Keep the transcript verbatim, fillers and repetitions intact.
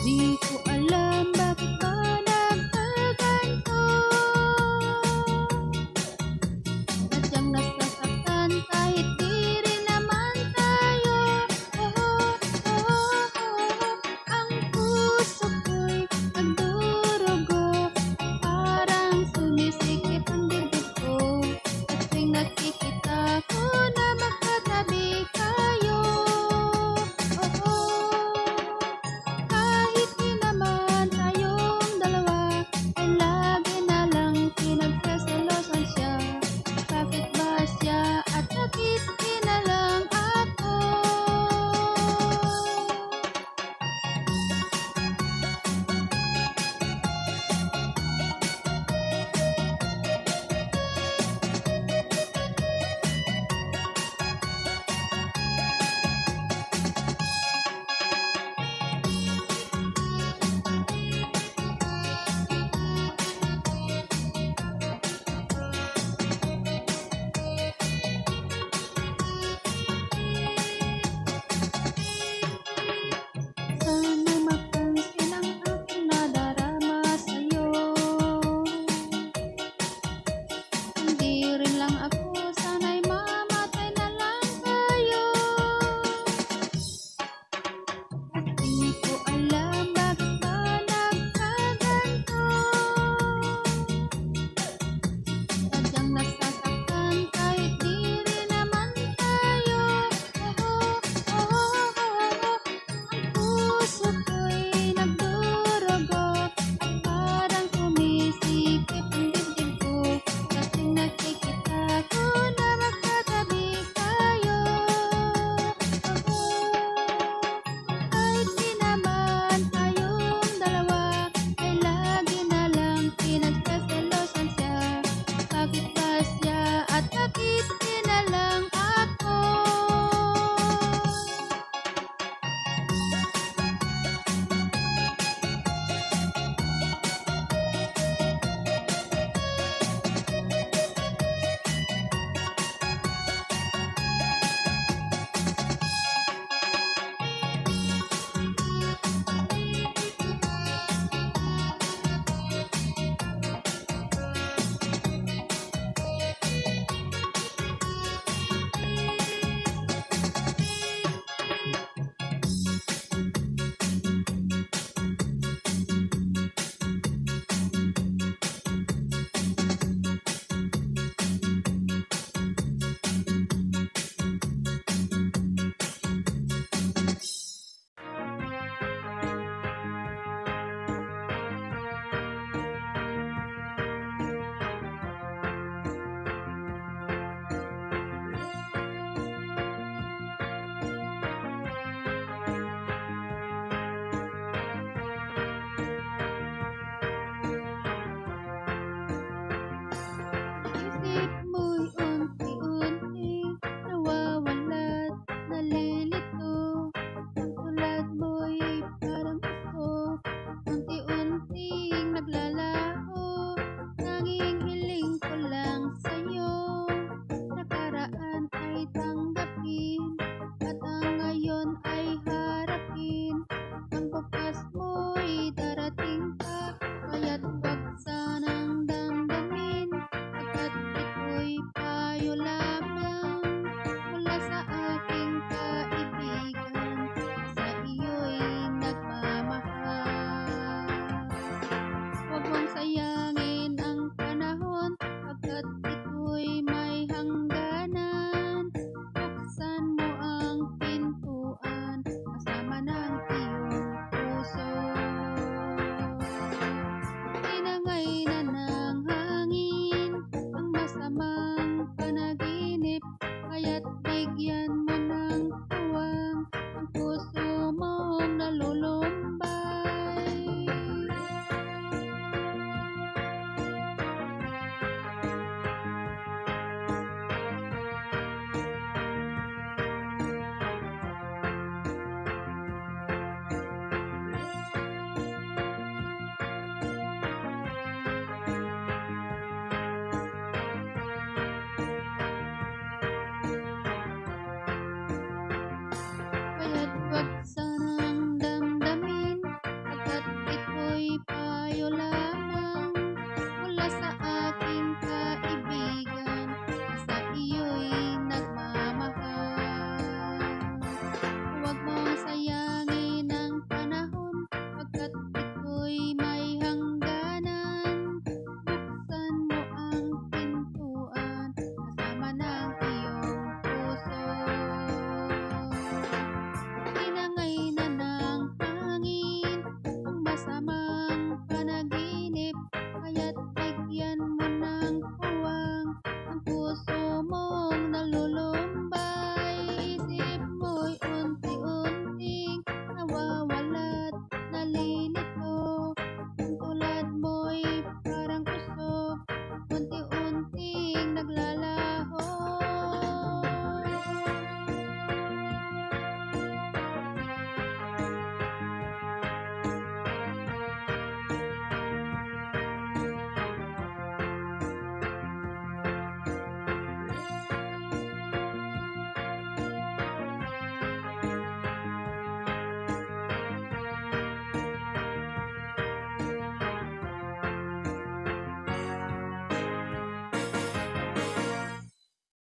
Di ko alam bakit ba nagkaganto. Sadyang nasasaktan kahit di rin naman tayo. Oh, oh, oh, oh. Ang puso ko'y nagdurugo, parang sumisikip ang dibdib ko. At tuwing nakikita ko na magkatabi kayo, oh, oh. Kahit di naman tayong dalawa, ay lagi na lang pinagsaselosan siya. Bakit ba siya at bakit di na lang ako? Sana mapansin ang aking nadarama sa'yo. Hindi rin lang ako, sana'y mamatay na lang tayo. At di ko